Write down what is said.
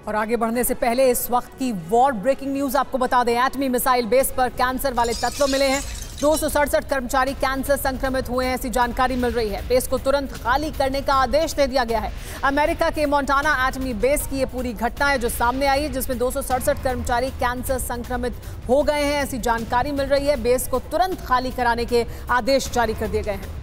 और आगे बढ़ने से पहले इस वक्त की वॉर ब्रेकिंग न्यूज आपको बता दें। एटमी मिसाइल बेस पर कैंसर वाले तत्व मिले हैं। 267 कर्मचारी कैंसर संक्रमित हुए हैं, ऐसी जानकारी मिल रही है। बेस को तुरंत खाली करने का आदेश दे दिया गया है। अमेरिका के मोंटाना एटमी बेस की ये पूरी घटना है जो सामने आई है, जिसमें 267 कर्मचारी कैंसर संक्रमित हो गए हैं, ऐसी जानकारी मिल रही है। बेस को तुरंत खाली कराने के आदेश जारी कर दिए गए हैं।